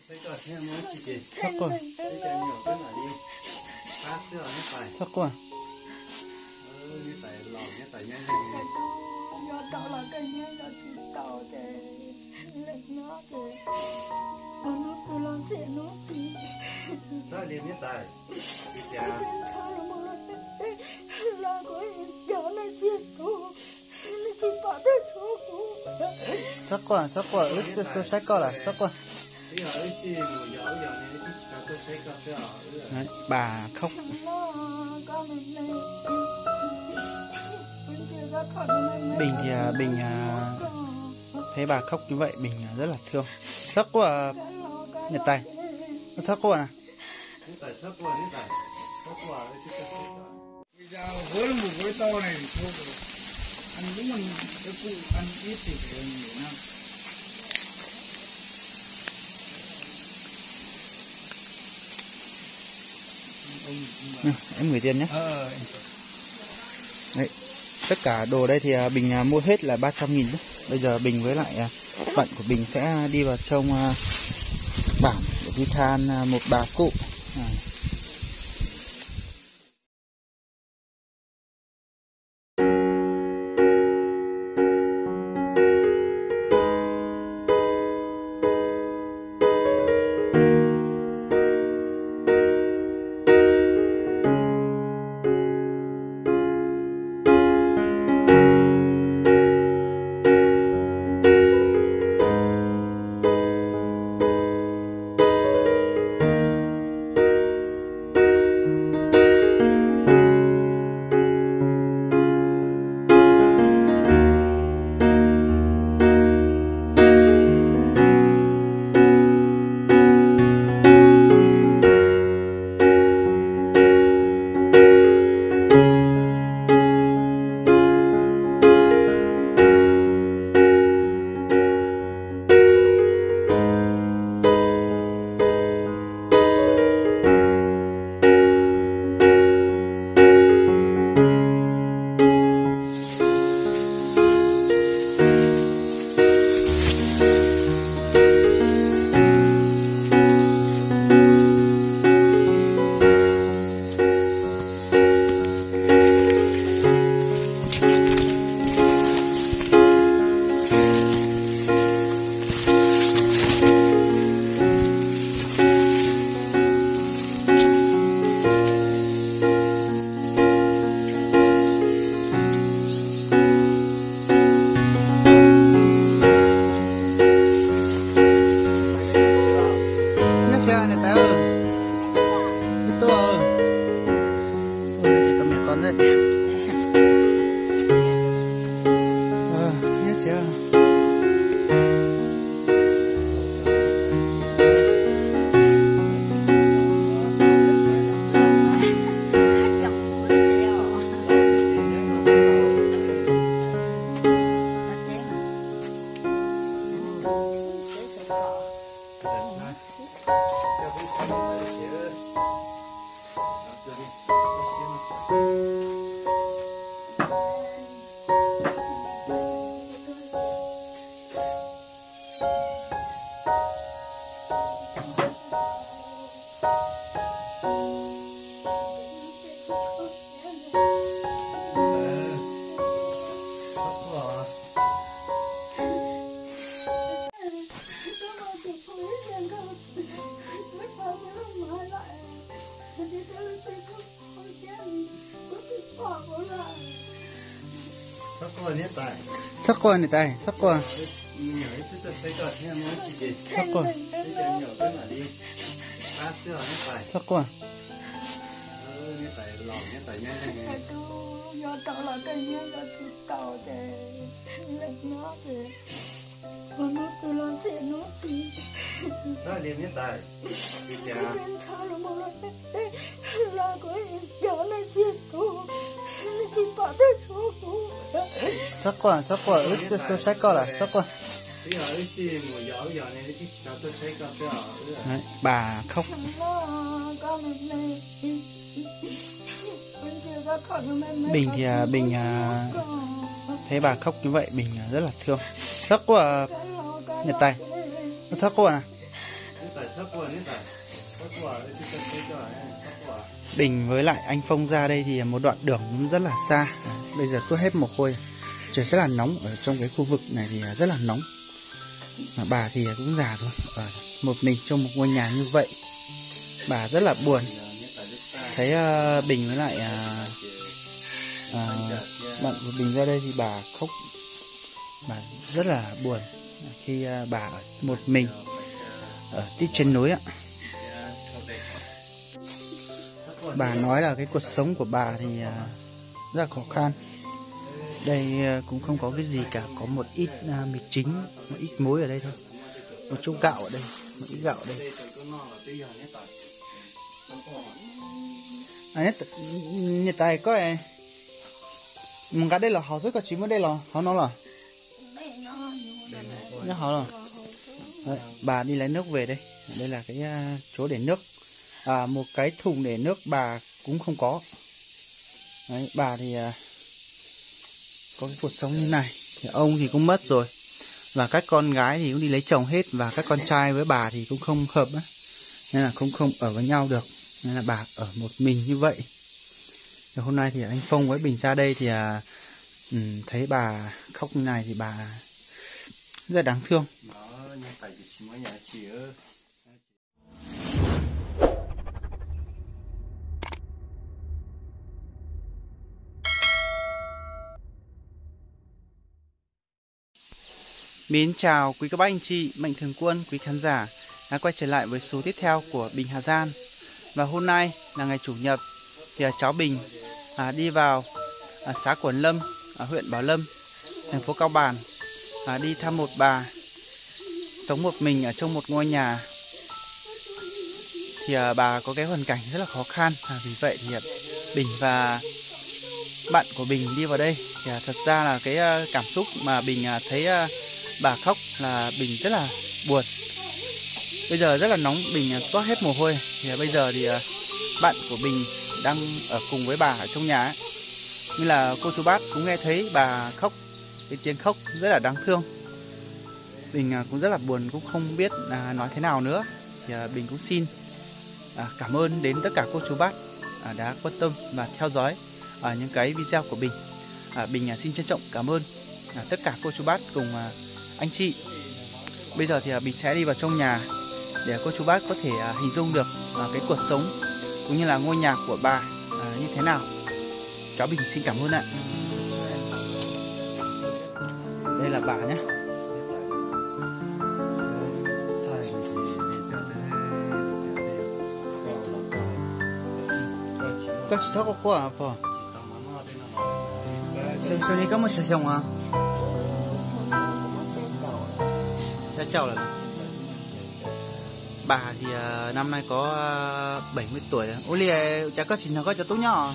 Sốc quá. Sốc quá. Sao liền nhất tài? Sốc quá, ướt tôi sách co là sốc quá. Đấy, bà khóc. Bình thì Bình thấy bà khóc như vậy Bình rất là thương. Sốc quá Nhật Tài. Sốc quá nè. Với một với to này thôi ăn cũng mình cái cụ ăn ít thì phải nhiều năm. Em gửi tiền nhé. Đấy, tất cả đồ đây thì Bình mua hết là 300.000. Bây giờ Bình với lại bạn của Bình sẽ đi vào trong bản để đi than một bà cụ. Sốc quá này Tài, sốc quá. Sốc quá. Sốc quá. Sao liền nhất Tài? Sốc quá, ướt tôi sách co là sốc quá. Đấy, bà khóc. Bình thì Bình thấy bà khóc như vậy Bình rất là thương. Sốc quá Nhật Tài. Sốc quá nè. Bình với lại anh Phong ra đây thì một đoạn đường cũng rất là xa. Bây giờ tôi hết mồ hôi. Trời rất là nóng, ở trong cái khu vực này thì rất là nóng. Mà bà thì cũng già thôi, ở một mình trong một ngôi nhà như vậy, bà rất là buồn. Thấy Bình với lại bạn của Bình ra đây thì bà khóc, bà rất là buồn khi bà ở một mình ở tít trên núi ạ. Bà nói là cái cuộc sống của bà thì rất là khó khăn. Đây cũng không có cái gì cả, có một ít mì chính, một ít muối ở đây thôi, một chút gạo ở đây, một ít gạo ở đây. Nhật tài có ai mình cái đây là họ rất có chín ở đây là họ nói là nhớ họ rồi. Đấy, bà đi lấy nước về đây. Đây là cái chỗ để nước, một cái thùng để nước bà cũng không có. Đấy, bà thì có cái cuộc sống như này. Thì ông thì cũng mất rồi, và các con gái thì cũng đi lấy chồng hết, và các con trai với bà thì cũng không hợp á, nên là không ở với nhau được, nên là bà ở một mình như vậy. Thì hôm nay thì anh Phong với Bình ra đây thì thấy bà khóc như này thì bà rất là đáng thương. Mến chào quý các bác anh chị, mạnh thường quân, quý khán giả đã quay trở lại với số tiếp theo của Bình Hà Giang. Và hôm nay là ngày Chủ nhật thì cháu Bình đi vào xã Quẩn Lâm, huyện Bảo Lâm, thành phố Cao Bản, đi thăm một bà sống một mình ở trong một ngôi nhà. Thì bà có cái hoàn cảnh rất là khó khăn, vì vậy thì Bình và bạn của Bình đi vào đây. Thì thật ra là cái cảm xúc mà Bình thấy bà khóc là Bình rất là buồn. Bây giờ rất là nóng, Bình toát hết mồ hôi. Thì bây giờ thì bạn của Bình đang ở cùng với bà ở trong nhà ấy. Nên là cô chú bác cũng nghe thấy bà khóc, cái tiếng khóc rất là đáng thương. Bình cũng rất là buồn, cũng không biết nói thế nào nữa. Thì Bình cũng xin cảm ơn đến tất cả cô chú bác đã quan tâm và theo dõi những cái video của Bình. Bình xin trân trọng cảm ơn tất cả cô chú bác cùng anh chị. Bây giờ thì Bình sẽ đi vào trong nhà để cô chú bác có thể hình dung được cái cuộc sống cũng như là ngôi nhà của bà như thế nào. Cháu Bình xin cảm ơn ạ. Đây là bà nhé. Các cháu có qua à phò? Sao này có một cháu xong à? Cháu là bà thì năm nay có 70 tuổi rồi. Ôi lìa, cháu có xin nó có cho tú nhỏ.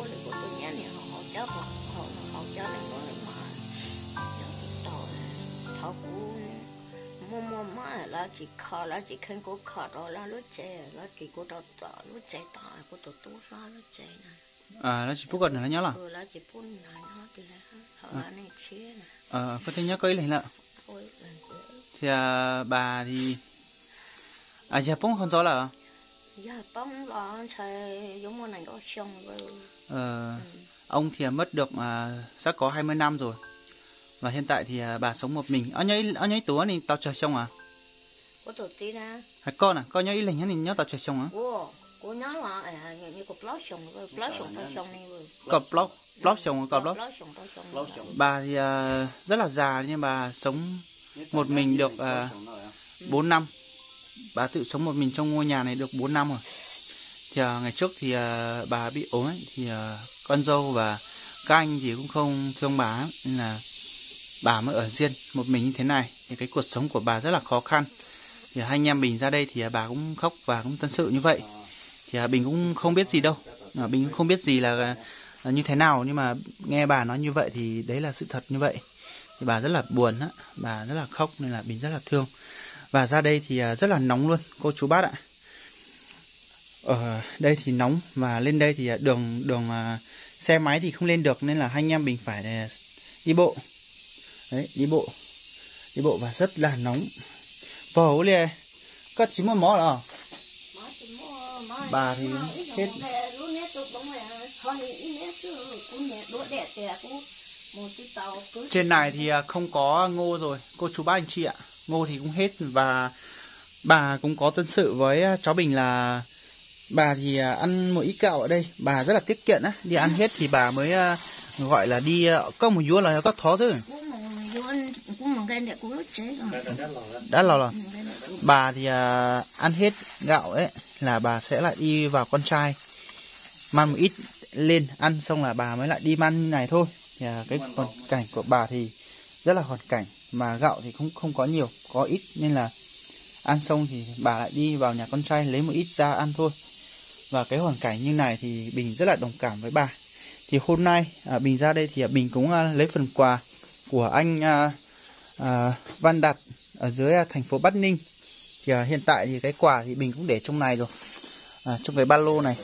Là chỉ khó là chỉ khen cô khó đó là lúc trẻ là chỉ cô đó lúc trẻ tỏ cô tổ tú ra lúc trẻ này. Nó chỉ phút gần là nhớ là. Là chỉ phút này nó thì là họ này chia nè. Có thể nhớ cái này là. Thì bà thì giờ bông không rõ là. Giờ bông lo chơi giống món này có xong rồi. Ông thì mất được sắp có 20 năm rồi. Và hiện tại thì bà sống một mình. Ở nhấy túa này tao chờ xong à? Có tổ tí ra. Hả con à? Con nhớ ý lệnh hình nhớ tao chờ xong à? Cô nhớ là như có blog xong tao xong này rồi. Có blog xong có blog. Bà thì rất là già nhưng bà sống một mình được 4 năm. Bà tự sống một mình trong ngôi nhà này được 4 năm rồi. Thì ngày trước thì bà bị ốm ấy, thì con dâu và các anh thì cũng không thương bà, nên là bà mới ở riêng một mình như thế này. Thì cái cuộc sống của bà rất là khó khăn. Thì hai anh em Bình ra đây thì bà cũng khóc và cũng tâm sự như vậy. Thì Bình cũng không biết gì đâu, Bình cũng không biết gì là như thế nào, nhưng mà nghe bà nói như vậy thì đấy là sự thật như vậy. Thì bà rất là buồn á, bà rất là khóc, nên là Bình rất là thương. Và ra đây thì rất là nóng luôn cô chú bác ạ. Ở đây thì nóng, và lên đây thì đường xe máy thì không lên được, nên là hai anh em Bình phải đi bộ. Đấy, đi bộ và rất là nóng. Vổ liền, có chỉ một mỏ rồi. Bà thì hết. Trên này thì không có ngô rồi, cô chú bác anh chị ạ. Ngô thì cũng hết và bà cũng có tâm sự với cháu Bình là bà thì ăn một ít gạo ở đây, bà rất là tiết kiệm á, đi ăn hết thì bà mới gọi là đi có một vúa là có thó thôi. Đã lò rồi. Bà thì ăn hết gạo ấy là bà sẽ lại đi vào con trai mang một ít lên ăn xong là bà mới lại đi mang này thôi. Thì cái hoàn cảnh của bà thì rất là hoàn cảnh mà gạo thì cũng không có nhiều, có ít nên là ăn xong thì bà lại đi vào nhà con trai lấy một ít ra ăn thôi. Và cái hoàn cảnh như này thì Bình rất là đồng cảm với bà. Thì hôm nay Bình ra đây thì Bình cũng lấy phần quà của anh Văn Đạt ở dưới thành phố Bắc Ninh. Thì hiện tại thì cái quà thì Bình cũng để trong này rồi, trong cái ba lô này.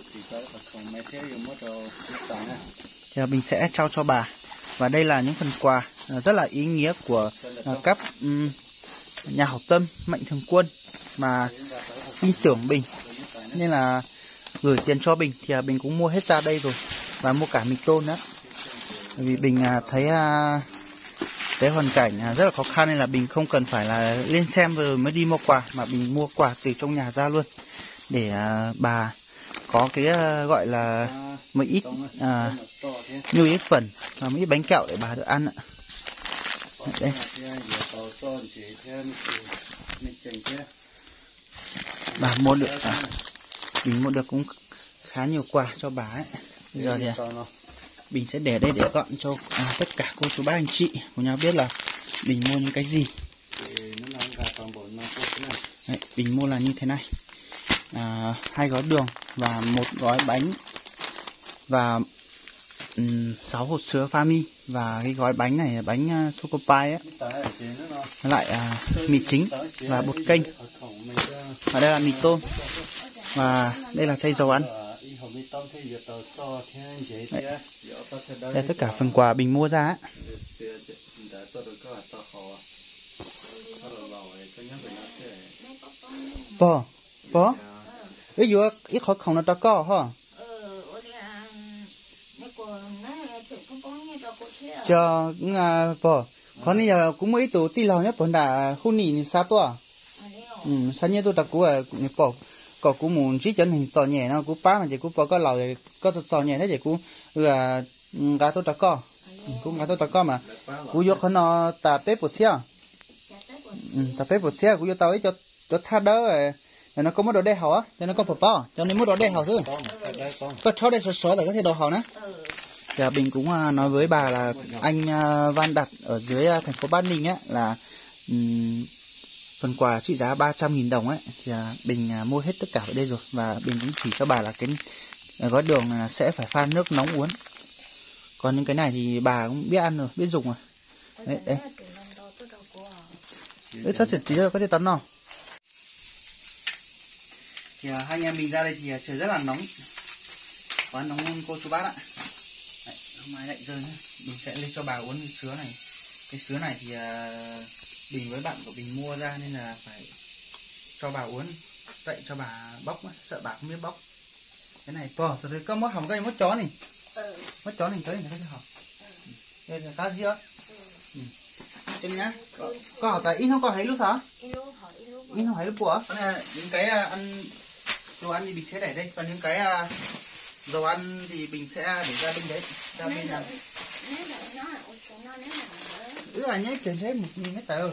Thì Bình sẽ trao cho bà. Và đây là những phần quà rất là ý nghĩa của các nhà hảo tâm, mạnh thường quân mà tin tưởng Bình nên là gửi tiền cho Bình. Thì Bình cũng mua hết ra đây rồi và mua cả mì tôm nữa. Vì Bình thấy cái hoàn cảnh rất là khó khăn nên là Bình không cần phải là lên xem rồi mới đi mua quà, mà Bình mua quà từ trong nhà ra luôn để bà có cái gọi là một ít nhu yếu phẩm và một ít bánh kẹo để bà được ăn ạ. Đây. Bà mua được Bình mua được cũng khá nhiều quà cho bà ấy. Bây giờ thì Bình sẽ để đây để gọn cho tất cả cô chú bác anh chị của nhau biết là Bình mua những cái gì. Đấy, Bình mua là như thế này, 2 gói đường và 1 gói bánh và 6 hộp sữa Fami và cái gói bánh này là bánh Choco Pie ấy. Lại mì chính và bột kênh, và đây là mì tôm và đây là chai dầu ăn. Đấy. Đây tất cả phần quà Bình mua ra ấy. Bò ví dụ ít khỏi không nó to co hả? Cho bò có nên giờ cũng mấy tổ ti lò nhá, bọn đã hôn nỉ xa tua. Sao nhớ tôi đặt của bò có cũng muốn chỉ cho hình sò nhẹ nó cũng phá mà chỉ cũng bò có lò có sò nhẹ thế chỉ cũng là gà tôi đặt co, cũng gà tôi đặt co mà cũng vô khó nó tà bếp bột xía, tà bếp bột xía cũng vô tao ấy cho tha đỡ rồi nó có một đồ đeo hảo á, cho nó có phở bao, cho nên một đồ đeo hảo chứ, có cháu đây số là có thể đồ hảo nữa. Thì Bình cũng nói với bà là anh Văn Đạt ở dưới thành phố Bắc Ninh á là phần quà trị giá 300.000 đồng ấy thì Bình mua hết tất cả ở đây rồi, và Bình cũng chỉ cho bà là cái gói đường này là sẽ phải pha nước nóng uống, còn những cái này thì bà cũng biết ăn rồi, biết dùng rồi. Đấy đấy. Đấy sao sẽ tí rồi có thể tắm nào. Thì hai anh em mình ra đây thì trời rất là nóng, quá nóng luôn cô chú bác ạ. Đấy, hôm nay lại rơi nữa. Mình sẽ lên cho bà uống cái sứa này. Cái sứa này thì Bình với bạn của Bình mua ra nên là phải cho bà uống, dạy cho bà bóc ấy. Sợ bà không biết bóc. Cái này to, tôi thấy có mốt hỏng cây mốt chó này. Mốt chó này tới này cái hỏng. Đây là cá gì á? Em nhá. Có hỏi tại in không có thấy lúc hả? In không thấy lúc của. Những cái ăn đồ ăn thì Bình sẽ để đây, còn những cái dầu ăn thì Bình sẽ để ra bên đấy, ra bên này. Là nhé, chuyển thế 1.000 hết tờ.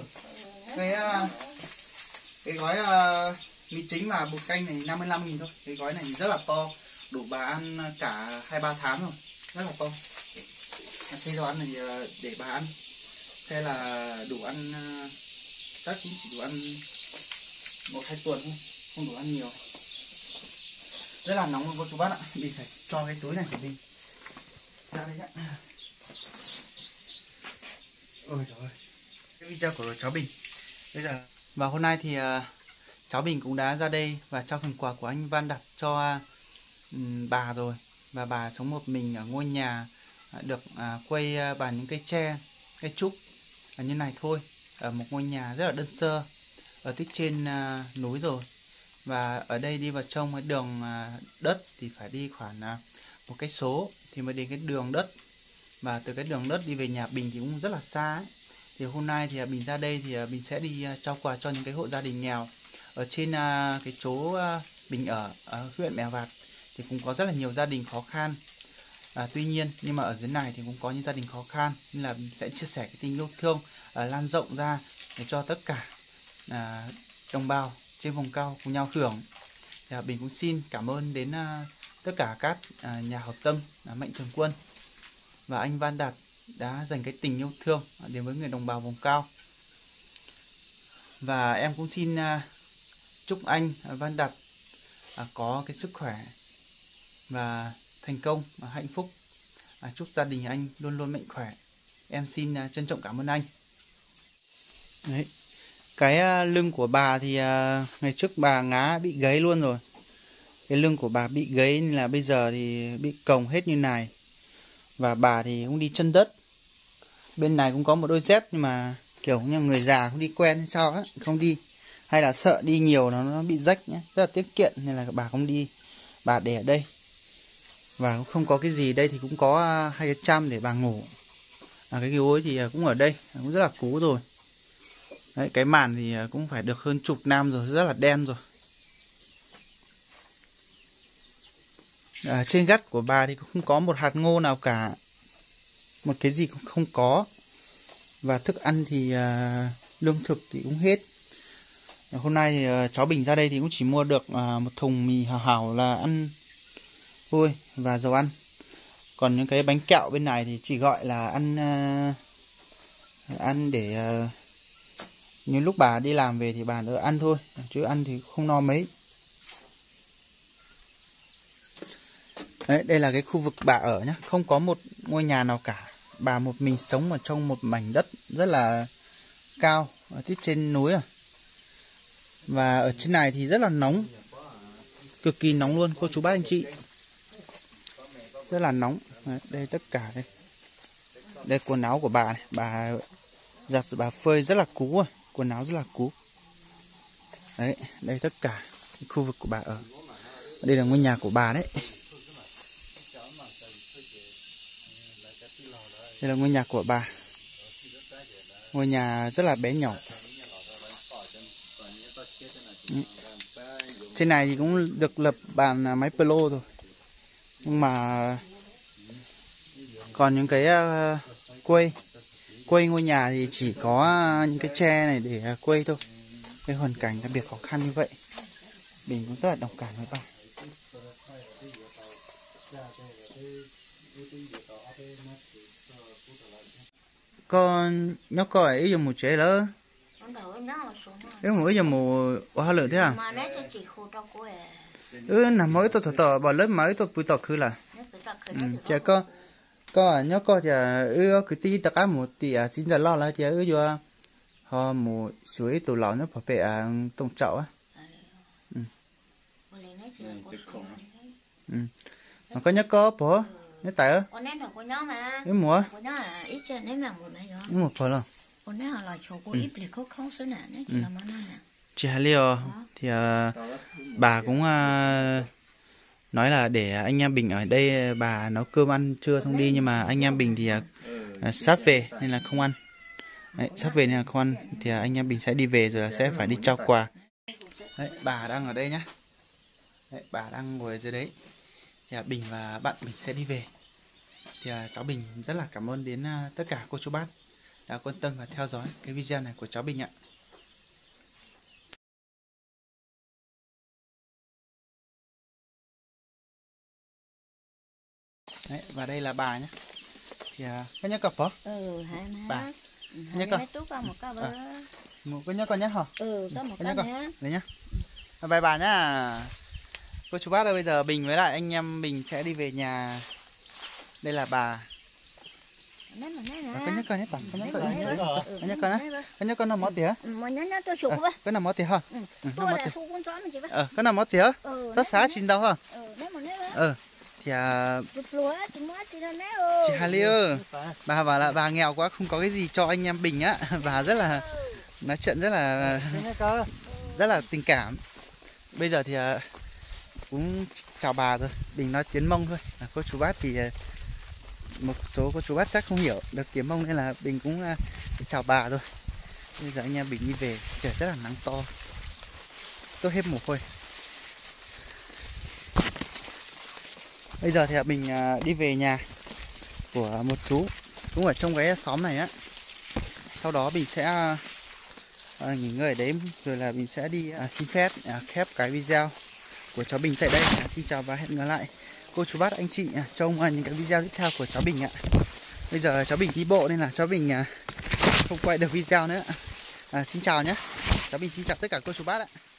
Cái gói mì chính và bột canh này 55.000 thôi. Cái gói này rất là to, đủ bà ăn cả 2-3 tháng rồi, rất là to. Cái dầu ăn này để bà ăn sẽ là đủ ăn, chắc cũng chỉ đủ ăn 1-2 tuần thôi, không đủ ăn nhiều. Rất là nóng luôn cô chú bác ạ. Mình phải cho cái túi này của mình ra đây nhá. Ôi trời ơi. Cái video của cháu Bình bây giờ. Và hôm nay thì cháu Bình cũng đã ra đây và trao phần quà của anh Văn Đạt cho bà rồi. Và bà sống một mình ở ngôi nhà được quây bằng những cây tre, cây trúc như này thôi, ở một ngôi nhà rất là đơn sơ ở tích trên núi rồi. Và ở đây đi vào trong cái đường đất thì phải đi khoảng 1 cây số thì mới đến cái đường đất. Và từ cái đường đất đi về nhà Bình thì cũng rất là xa ấy. Thì hôm nay thì Bình ra đây thì Bình sẽ đi trao quà cho những cái hộ gia đình nghèo ở trên cái chỗ Bình ở huyện Mèo Vạc thì cũng có rất là nhiều gia đình khó khăn. Tuy nhiên nhưng mà ở dưới này thì cũng có những gia đình khó khăn, nên là mình sẽ chia sẻ cái tình yêu thương lan rộng ra để cho tất cả đồng bào trên vùng cao cùng nhau hưởng. Thì Bình cũng xin cảm ơn đến tất cả các nhà hảo tâm, mạnh thường quân và anh Văn Đạt đã dành cái tình yêu thương đến với người đồng bào vùng cao. Và em cũng xin chúc anh Văn Đạt có cái sức khỏe và thành công và hạnh phúc. Chúc gia đình anh luôn luôn mạnh khỏe. Em xin trân trọng cảm ơn anh. Đấy, cái lưng của bà thì ngày trước bà ngá bị gãy luôn rồi. Cái lưng của bà bị gãy nên là bây giờ thì bị còng hết như này. Và bà thì cũng đi chân đất. Bên này cũng có một đôi dép nhưng mà kiểu như người già không đi quen hay sao á, không đi. Hay là sợ đi nhiều nó bị rách nhé, rất là tiết kiệm nên là bà không đi. Bà để ở đây. Và cũng không có cái gì, đây thì cũng có 2 cái chăn để bà ngủ. Cái gối thì cũng ở đây, cũng rất là cũ rồi. Đấy, cái màn thì cũng phải được hơn chục năm rồi, rất là đen rồi. Trên gắt của bà thì cũng không có một hạt ngô nào cả. Một cái gì cũng không có. Và thức ăn thì lương thực thì cũng hết. Hôm nay thì cháu Bình ra đây thì cũng chỉ mua được một thùng mì hảo hảo là ăn thôi và dầu ăn. Còn những cái bánh kẹo bên này thì chỉ gọi là ăn để những lúc bà đi làm về thì bà đỡ ăn thôi, chứ ăn thì không no mấy. Đấy, đây là cái khu vực bà ở nhá, không có một ngôi nhà nào cả. Bà một mình sống ở trong một mảnh đất rất là cao ở tít trên núi à. Và ở trên này thì rất là nóng, cực kỳ nóng luôn cô chú bác anh chị, rất là nóng. Đấy, đây tất cả đây, đây quần áo của bà này, bà giặt bà phơi rất là cũ rồi, quần áo rất là cũ. Đấy, đây tất cả khu vực của bà ở. Đây là ngôi nhà của bà đấy. Đây là ngôi nhà của bà. Ngôi nhà rất là bé nhỏ. Trên này thì cũng được lập bàn máy plo rồi. Nhưng mà còn những cái quây ngôi nhà thì chỉ có những cái tre này để quây thôi. Cái hoàn cảnh đặc biệt khó khăn như vậy, mình cũng rất là đồng cảm với bà. Con nhóc coi ý dùng một chế lỡ. Ý một ý dùng một hoa lượng thế à? Nằm mỗi tôi tỏ bỏ lớp mấy tôi bùi tỏ khứ là. Chả có nhóc coi chả cứ tí tất cả một tí xin giờ lo là chả vô họ một suối tủ lọ nó phải bẻ tông chậu á. Mà có nhóc có bỏ nhóc tại ơ. Ý mùa. Ý mùa phải không? Chị Hà Liêu thì bà cũng nói là để anh em Bình ở đây bà nấu cơm ăn trưa xong đi, nhưng mà anh em Bình thì sắp về nên là không ăn. Đấy, sắp về nên là không ăn thì anh em Bình sẽ đi về rồi là sẽ phải đi trao quà. Đấy, bà đang ở đây nhá. Đấy, bà đang ngồi ở dưới đấy. Thì Bình và bạn Bình sẽ đi về. Thì cháu Bình rất là cảm ơn đến tất cả cô chú bác đã quan tâm và theo dõi cái video này của cháu Bình ạ. Đấy, và đây là bà nhé. Thì có nhớ cặp không? Bà. Nhớ con. Một có nhớ con nhé hả? Có một con nhé. Đấy nhá. Bye bà nhá. Cô chú bác ơi, bây giờ Bình với lại anh em Bình sẽ đi về nhà. Đây là bà. Có nhớ con nhé, có nhớ con nhé. Có nhớ con á? Có nhớ con nào mót tía? Có nào mót tía hả? Có nào mót tía? Rất xá chín đâu hả? Thì chị Hà Liêu, bà bảo là bà nghèo quá không có cái gì cho anh em Bình á, bà rất là nói chuyện rất là tình cảm. Bây giờ thì cũng chào bà rồi, Bình nói tiếng Mông thôi. Cô chú bác thì một số cô chú bác chắc không hiểu được tiếng Mông nên là Bình cũng chào bà thôi. Bây giờ anh em Bình đi về, trời rất là nắng to, tôi hết mồ hôi. Bây giờ thì Bình đi về nhà của một chú cũng ở trong cái xóm này á. Sau đó Bình sẽ nghỉ ngơi ở đấy, rồi là Bình sẽ đi xin phép khép cái video của cháu Bình tại đây. Xin chào và hẹn gặp lại cô chú bác anh chị trong những cái video tiếp theo của cháu Bình ạ. Bây giờ cháu Bình đi bộ nên là cháu Bình không quay được video nữa. Xin chào nhé. Cháu Bình xin chào tất cả cô chú bác ạ.